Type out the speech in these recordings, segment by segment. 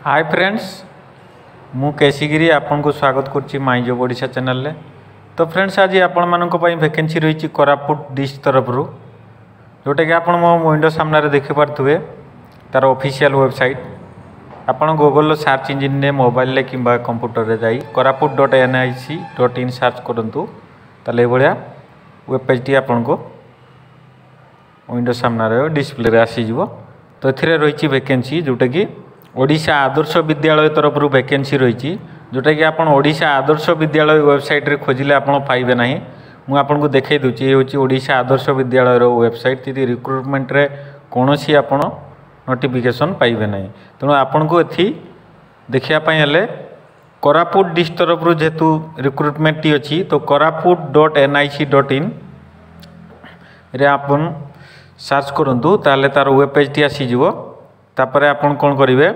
Hi friends, मु केसीगिरी आपन को स्वागत करछि माई जॉब ओडिशा चैनल रे। तो फ्रेंड्स आज आपण मानक पई वैकेंसी रही कोरापुट डिस्ट्रिक्ट तरफ रु जोटा कि आपण मो विंडो सामने रे देखि पारथुवे तार ऑफिशियल वेबसाइट। आपण गूगल सर्च इंजिन रे मोबाइल रे किंबा कंप्यूटर रे जाई korapuट.nic.in सर्च करंतु ताले भलिया वेब पेज टी आपण को विंडो सामने रे डिस्प्ले रे आसी जिवो। तो एथिरे रही वैकेंसी जोटा कि ओडिशा आदर्श विद्यालय तरफ वैकेंसी रही जोटा कि आपन ओडिशा आदर्श विद्यालय वेबसाइट रे खोजिले आपन पाइबे नाही। मु आपन को देखाई दूची ये होची ओडिशा आदर्श विद्यालय रो वेबसाइट। ती रिक्रुटमेंट रे कोनोसी आपन नोटिफिकेशन पाइबे नाही। तेणु आपन को एथि देखिया पई हले कोरापुट डिस्ट्रिक्ट तरफ जेतु रिक्रुटमेंट टी अछि तो korapuट.nic.in रे आपन सर्च करंतु ताले तार वेब पेज टी आसी जिवो। तापर आपन कोन करिवे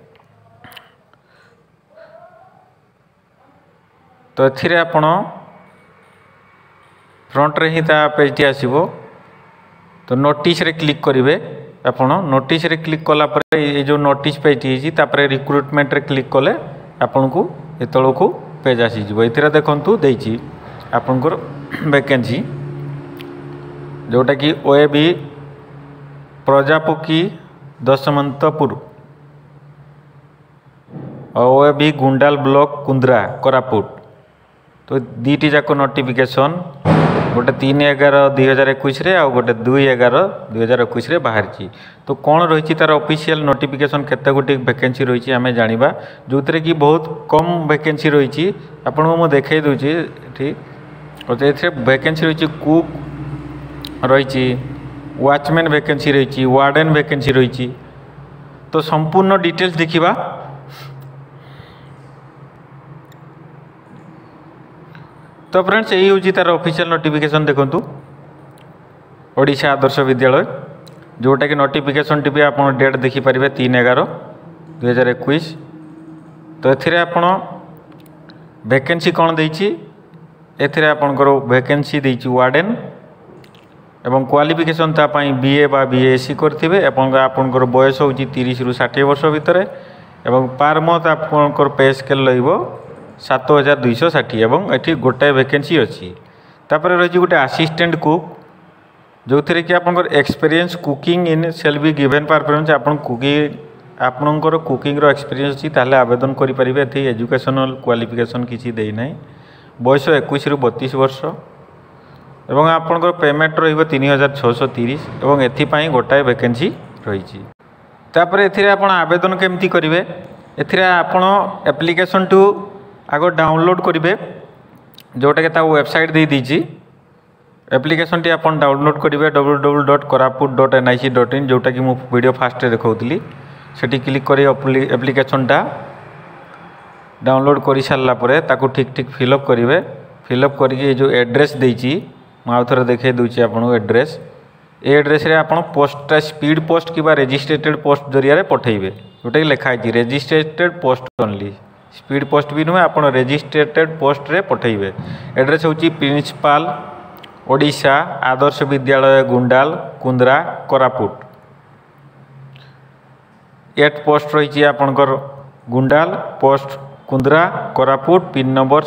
तो एथिरे आपन फ्रंट रे ही ता पेज टी आसीबो। तो नोटिस रे क्लिक करिवे। आपन नोटिस रे क्लिक कला पर ये जो नोटिस पेज टी छी तापर रिक्रुटमेंट रे क्लिक कले आपन को एतळो को पेज आसी जिवो। एथिरे देखंतु देइची आपन को वैकेंसी जोटा कि ओएबी प्रजापकी दशमंतपुर और भी गुंडाल ब्लॉक कुंद्रा कोरापुट। तो दीटी जाक नोटिफिकेशन गोटे 3/11/2021 रे आ गोटे 2/11/2021 रे बाहर छी। तो कौन रही तार ऑफिशियल नोटिफिकेशन केते गोटी वैकेंसी रही आमे जानिबा जोतरे कि बहुत कम वैकेंसी रही। आपन को मु देखाई दूची ठीक और एथरे वैकेंसी रही कुक रही वॉचमैन वैकेंसी रही वार्डन वैकेंसी रही। तो संपूर्ण डिटेल्स देखिबा। तो फ्रेंड्स यही हूँ तार ऑफिशियल नोटिफिकेशन देखंतु ओडिशा आदर्श विद्यालय जोटा कि नोटिफिकेशन टी आप डेट देखिपारे 3/11/2021। तो एथिरे आपन वैकेंसी कौन देइछि एथिरे आपनकर वैकेंसी देइछि वार्डन एवं क्वालिफिकेशन तापाई बीए बा बीएससी करथिबे एवं आपनकर बयस होची 30 रु 60 वर्ष भितर एवं पार मंथ आपनकर पे स्केल लइबो 7260 एवं एठी गोटे वैकेंसी अछि। तापर रही गोटे असिस्टेंट कुक जो थिरे कि आपनकर experience cooking in shall be given performance आपन कुकिंग आपनकर कुकिंग रो एक्सपीरियंस छी ताले आवेदन करि परिबे। एथि एजुकेशनल क्वालिफिकेशन किछि देइ नै। बयस 21 रु 32 वर्ष एवं आपनकर पेमेंट रहिबो 3630 एवं एथिपाई गोटाए वैकेंसी रही। तापर एथिरे आपण आवेदन केमती करिवे एथिरे आपण एप्लिकेशन टू आगो डाउनलोड करिवे जोटा के ता वेबसाइट दे दीची। एप्लिकेशन टी आपण डाउनलोड करिवे www.korapuट.nic.in जोटा कि मु वीडियो फास्ट रे देखौतली सेठी क्लिक करी एप्लिकेशन टा डाउनलोड करि सारला परे ताको ठीक ठीक फिलअप करिवे। फिलअप करके जो एड्रेस देइची माउ थरे देखे दूची आपन एड्रेस ए एड्रेस रे आपन पोस्ट स्पीड पोस्ट किबा रजिस्ट्रेटेड पोस्ट जरिया रे पठेइबे जोटा कि लिखा है registered post only speed post भी नुहे आपन रजिस्ट्रेटेड पोस्ट रे पठेइबे। एड्रेस होची principal Odisha Adarsha Vidyalaya Gundal Kundra Koraput. At post रही आपनकर Gundal post Kundra Koraput pin number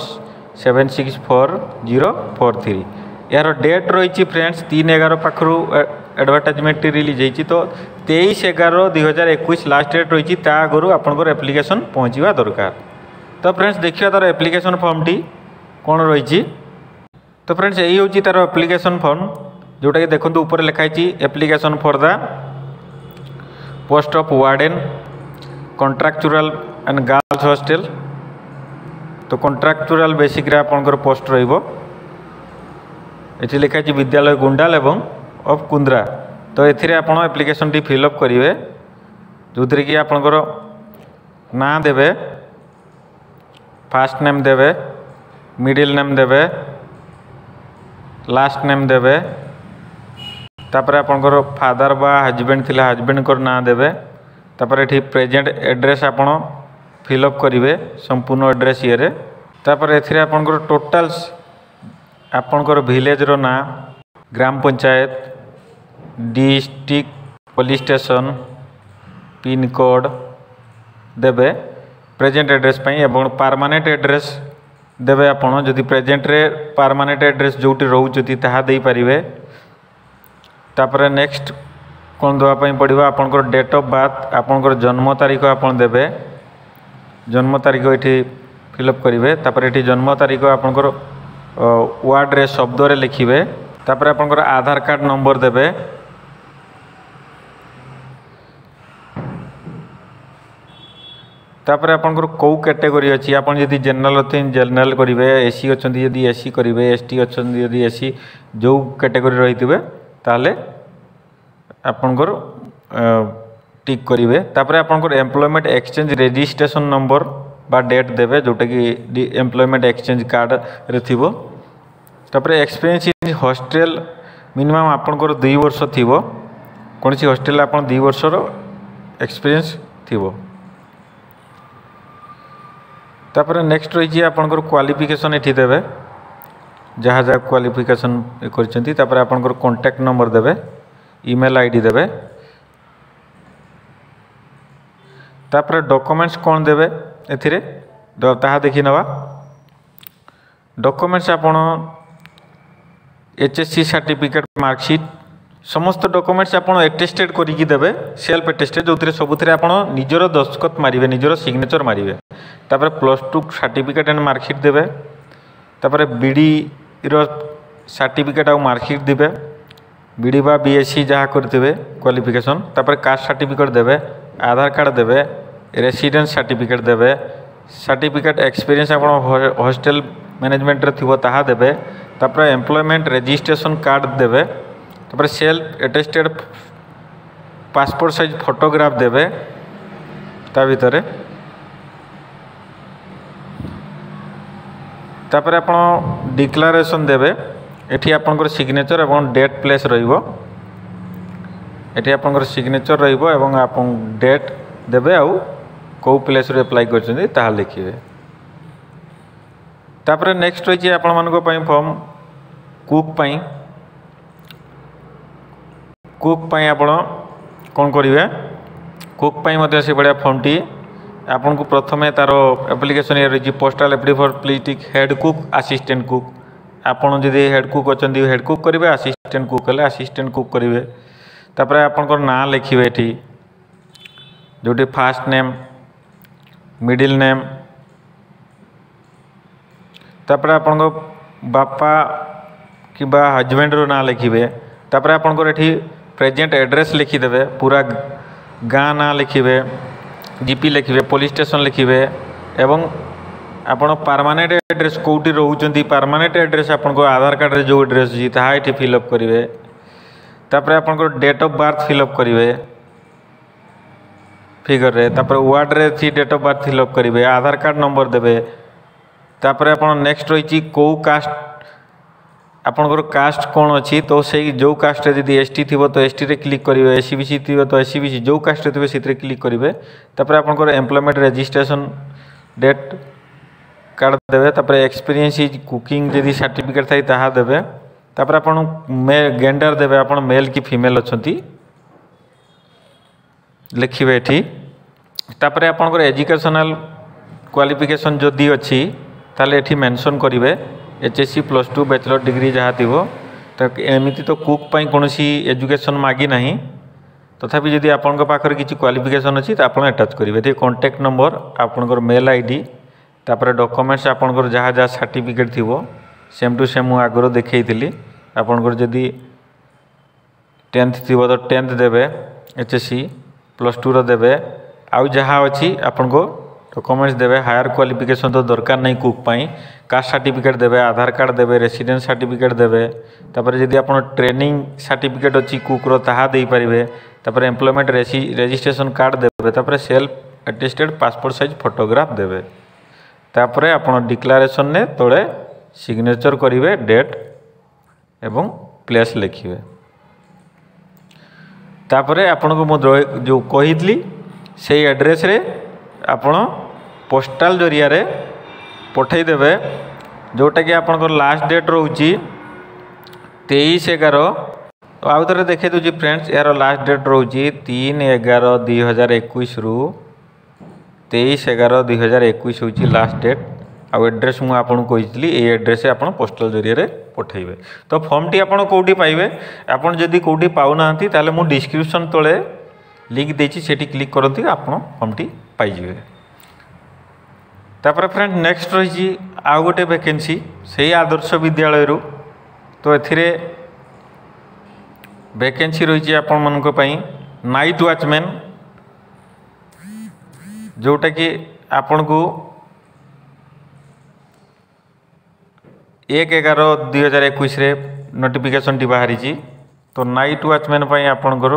764043। यार डेट रही फ्रेंड्स 3/11 पाखरु एडवर्टाइजमेंट रिलीज होती। तो 23/11/2021 लास्ट डेट रही आगु आपंकर एप्लिकेशन पहुँचवा दरकार। तो फ्रेंड्स देखिए तार एप्लिकेशन फॉर्म टी कौन रही। तो फ्रेंड्स यही हूँ तार एप्लिकेशन फॉर्म जोटा कि देखो ऊपर लिखाई application for the post of warden contractual and girls hostel. तो कॉन्ट्रैक्चुअल बेसिक आपंकर पोस्ट रहिबो। एठी लिखा है विद्यालय गुंडाल एवं ऑफ कुंद्रा। तो एथिरे आपण एप्लिकेशन टी फिलअप करिवे जो थरे कि आपनकर नाम देबे फास्ट नेम देबे मिडिल नेम देबे लास्ट नेम देबे तापर आपनकर फादर बा हस्बैंड थिला हस्बैंड कर नाम देबे। तापर एठी प्रेजेंट एड्रेस आपण फिलअप करिवे संपूर्ण एड्रेस ये रे। तापर एथिरे आपनकर टोटल्स आपनकर विलेज रो ना ग्राम panchayat district police station pin code देबे प्रेजेंट एड्रेस पई एवं परमानेंट एड्रेस देबे आपण जदि प्रेजेंट रे परमानेंट एड्रेस जोटी रहउचती ताहा देई परिबे। तापर नेक्स्ट कौन देवाई पड़ो आपंकर डेट ऑफ बर्थ आपंकर जन्म तारीख आपन देबे जन्म तारीख ये फिलअप करेंगे। तापर ये जन्म तारीख आपंकर वार्ड रे शब्द रे लिखिबे। तापर आपंकर आधार कार्ड नंबर देबे। तापर आपंकर कौ कैटेगरी अच्छी आपन यदि जनरल अच्छे जनरल करेंगे, एसी अच्छा यदि एसी करेंगे, एसटी अच्छा यदि एसी जो कैटेगरी रही थे ताले आपंकर टिक करेंगे। तापर आपंकर एम्प्लॉयमेंट एक्सचेंज रजिस्ट्रेशन नंबर बा डेट देवे जोटा कि एम्प्लॉयमेंट एक्सचेंज कार्ड रे थिबो। तापर एक्सपीरियंस इन हॉस्टल मिनिमम आपंकर 2 वर्ष थिबो, कौन सी हॉस्टल आपन 2 वर्षर एक्सपीरियंस थिबो। तापर नेक्स्ट रही आपंकर क्वालिफिकेशन एठी देवे जहाँ जहाँ क्वालिफिकेशन करछंती। तापर आपंकर कॉन्टैक्ट नंबर देवे, ईमेल आईडी देवे। तापर डॉक्यूमेंट्स कौन देवे एथिरे ताहा देखि नवा। डॉक्यूमेंट्स आपण एचएससी सर्टिफिकेट मार्कशीट समस्त डॉक्यूमेंट्स आपण एटेस्टेड करिकी देवे, सेल्फ एटेस्टेड जो सबुथिरे आपण निजर दस्तखत मारिबे, निजर सिग्नेचर मारिबे। तापर +2 सर्टिफिकेट एंड मार्कशीट देवे। तापर बीडी रो सर्टिफिकेट आ मार्कशीट देवे, बीडी बा बीएससी जहाँ करते क्वालिफिकेशन। तापर कास्ट सर्टिफिकेट देवे, आधार कार्ड देवे, रेसिडेंस सर्टिफिकेट देवे, सर्टिफिकेट एक्सपीरियंस आपण हॉस्टल मैनेजमेंट रे थिबो ताहा देवे। तापर एम्प्लॉयमेंट रजिस्ट्रेशन कार्ड देवे। तापर self attested passport size photograph देवे ता भितरे। तापर आपण डिक्लेरेशन देवे, एठी आपनकर सिग्नेचर एवं डेट प्लेस रहिबो। एठी आपनकर सिग्नेचर रहिबो एवं आपन डेट देवे आउ को प्लेस रे अप्लाई करछन ताहा लिखिबे। तापर नेक्स्ट रही आपण मानको पई फॉर्म कुक पई आपण कोन करिवे। कुक पई मध्ये से बढिया फॉर्म टी आपन को प्रथमे तार एप्लिकेशन ये रही postal apply for please tick head cook assistant cook. आपन जदि हेड कुक अछंती हेड कुक करिवे, असिस्टेंट कुक कले असिस्टेंट कुक करिवे। तापर आपनकर नाम लिखिवे एठी जोटी फास्ट नेम मिडिल नेम। तापर आपन बापा कि हजबैंड रो ना लिखिवे। तापर आपन एठी प्रेजेंट एड्रेस लिखिदेवे, पूरा गाँ ना लिखिवे, जीपी लिखिवे, पुलिस स्टेशन लिखिवे एवं आपण परमानेंट एड्रेस कोठी रहउचंती परमानेंट एड्रेस आपन को आधार कार्ड रे जो एड्रेस जी ताहा एठी फिलअप करिवे। तापर आपन को डेट ऑफ बर्थ फिलअप करिवे फिगर रे। तापर वार्ड रे थी डेट ऑफ बर्थ फिलअप करिवे, आधार कार्ड नंबर देवे। तापर आपन नेक्स्ट रही को कास्ट आपनकर कास्ट कौन अच्छी तो से जो कास्ट रे यदि एसटी थी तो एसटी रे क्लिक करेंगे, एसीबीसी थी तो एसीबीसी जो कास्ट रे से क्लिक करेंगे। तापर आपनकर एम्प्लॉयमेंट रजिस्ट्रेशन डेट कार्ड देवे। तापर एक्सपीरियंस इज कुकिंग यदि सर्टिफिकेट थाई ताहा देवे। तापर आपन जेंडर देवे, आपन मेल कि फीमेल अछंती लिखिवे एठी। तापर आपनकर एजुकेशनल क्वालिफिकेशन जदि अच्छी ताले एठी मेंशन करिवे एचएससी +2 बैचलर डिग्री जहाँ थी तो एमती तो कुक पाई कौन एजुकेशन मागी ना। तथापि जदि आपण पाखर किसी क्वालिफिकेशन अच्छी तो आप अटैच करेंगे। कॉन्टैक्ट नंबर आपनकर मेल आईडी तापर डॉक्यूमेंट्स आपनकर जहाँ जहाँ सर्टिफिकेट थी सेम टू सेम मुझे आगर देखी आपनकर जदि 10th थी तो 10th देवे, एचएससी +2 रो देवे। आउ जहाँ अच्छी आपन को डॉक्यूमेंट्स देवे। हायर क्वालिफिकेशन तो दरकार नहीं कुक पाई, कास्ट सर्टिफिकेट देवे, आधार कार्ड देवे, रेसिडेंस सर्टिफिकेट देवे। तापर जदि आपन ट्रेनिंग सर्टिफिकेट अच्छी कुक रो ताहा देई परिवे। तापर एम्प्लॉयमेंट रजिस्ट्रेशन कार्ड देवे। तापर self attested passport size photograph देवे। तापर आपन डिक्लेरेशन ने तळे सिग्नेचर करिवे, डेट एवं प्लेस लिखिवे। तापर आपन को जो कहितली से एड्रेस रे आपण पोस्टाल जरिया रे पठे देवे, जोटा कि आपन लास्ट डेट रोची 23/11। तो आउ थे देखे दूसरी फ्रेंड्स, यार लास्ट डेट रोची 3/11/2021 रु 23/11/2021 हूँ लास्ट डेट। आउ एड्रेस मुझे आपको कही ये एड्रेस आप पोस्टाल जरिए पठेबे। तो फॉर्म टी आपड़ कौटी पाइबे, आपड़ जदि कौटी पाऊना ताले मु डिस्क्रिप्शन तले लिंक देछि सेठी क्लिक करती आप फॉर्म टी पाइबे। तापर फ्रेंड नेक्स्ट रही आउ गोटे वैकेंसी से आदर्श विद्यालय रु। तो एथिरे वैकेंसी रही आपण मन नाइट वॉचमैन, जोटा कि आपण को 1/11/2021 रे नोटिफिकेशन टी बाहरी। तो नाइट वॉचमैन आपणकर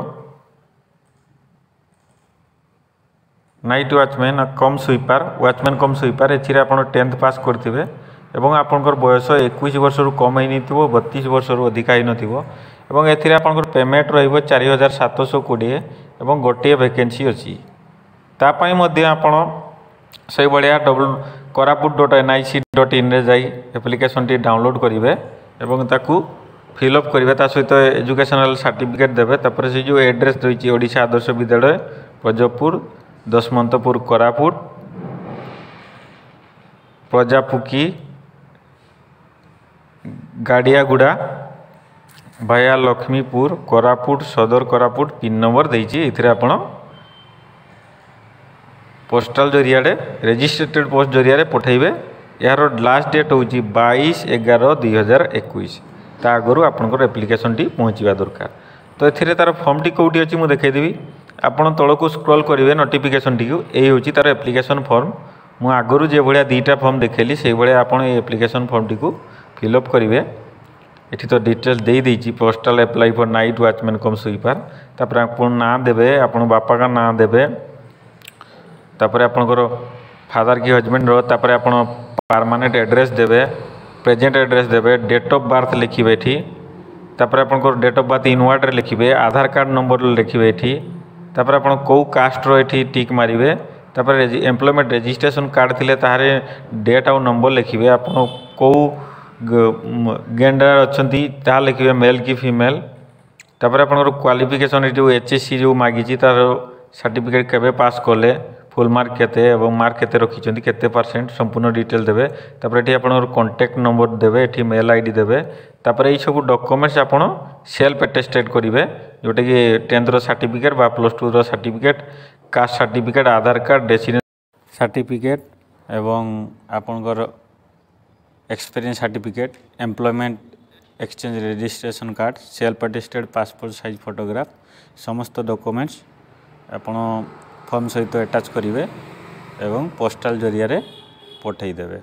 night watchman cum sweeper watchman cum sweeper एथि आप 10th पास करथिबे एवं आपणकर बयस 21 वर्ष रु कम होई नथिबो, 32 वर्ष रु अधिक होई नथिबो एवं एथि आपणकर पेमेंट रहिबो 4720 एवं गोटे वैकेंसी अछि। तापाई मध्य आपण से भाया koraput.nic.in रे जाई एप्लिकेशन टी डाउनलोड करेंगे एवं ताकू फिलअप करेंगे, ता सहित एजुकेशनल सर्टिफिकेट देवे। तापर से जो एड्रेस रही ओडिशा आदर्श विद्यालय प्रजपुर दशमंतपुर कोरापुट प्रजापुकी गाड़ियागुड़ा भाया लक्ष्मीपुर कोरापुट सदर कोरापुट पिन नंबर देइछि। इथिरे आपण पोस्टाल जरिया रेजिस्ट्रेटेड पोस्ट जरिया पठेबे। यार लास्ट डेट हूँ 22/11/2021। ता आगु आपंकर एप्लिकेशन टी पहुँचवा दरकार। तो ये तार फॉर्म टी कौटी अच्छी मुझे देखईदेवी, आपड़ तौक स्क्रॉल करेंगे नोटिफिकेशन टी को यही हूँ तार एप्लिकेशन फॉर्म। मु आगु जो भाया दुईटा फॉर्म देखेली से भाया आप एप्लिकेशन फॉर्म टी को फिलअप करेंगे। ये तो डिटेल्स दे देइछि postal apply for night watchman cum sweeper. तापर आप नाम देवे, आप बापा का नाम देवे, तापर आपणकर फादर की हजबैंड रो, तापर आप परमानेंट एड्रेस देवे, प्रेजेंट एड्रेस देवे, डेट ऑफ बर्थ लिखिबे एठी, तापर आपणकर डेट ऑफ बर्थ इनवर्ड रे लिखिबे, आधार कार्ड नंबर लिखिबे एठी, तापर आपण को कास्ट रो एठी टिक मारिबे, तापर एम्प्लॉयमेंट रजिस्ट्रेशन कार्ड थिले तारे डेट और नंबर लिखिबे, आपण को जेंडर अच्छी ता लिखिबे मेल की फीमेल, तापर आपणकर क्वालिफिकेशन जो HSC जो मागिछि तार सर्टिफिकेट केबे पास कले, फुल मार्क केते एवं मार्क केते रखिछन्ती केते परसेंट संपूर्ण डिटेल देवे। तापर एठी आपनकर कांटेक्ट नंबर देवे, एठी मेल आईडी देवे। तापर एई सब डॉक्यूमेंट्स आपण सेल्फ अटेस्टेड करिवे, जोटा कि 10th रो सर्टिफिकेट बा +2 रो certificate, caste certificate, Aadhaar card, residence certificate एवं आपनकर experience certificate, employment exchange registration card, self attested passport size photograph समस्त डॉक्यूमेंट्स आपण फॉर्म सहित अटैच करेंगे एवं पोस्टाल जरिया पठेदेवे।